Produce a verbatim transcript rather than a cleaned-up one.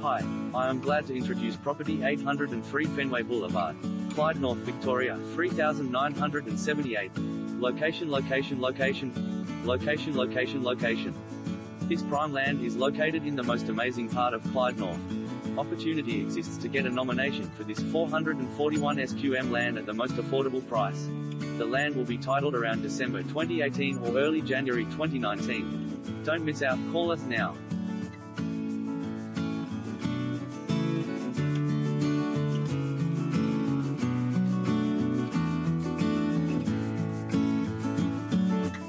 Hi, I am glad to introduce property eight hundred three Fenway Boulevard, Clyde, North Victoria, three thousand nine hundred seventy-eight. Location, location, location, location, location, location. This prime land is located in the most amazing part of Clyde North. Opportunity exists to get a nomination for this four hundred forty-one square meter land at the most affordable price. The land will be titled around December twenty eighteen or early January twenty nineteen. Don't miss out, call us now.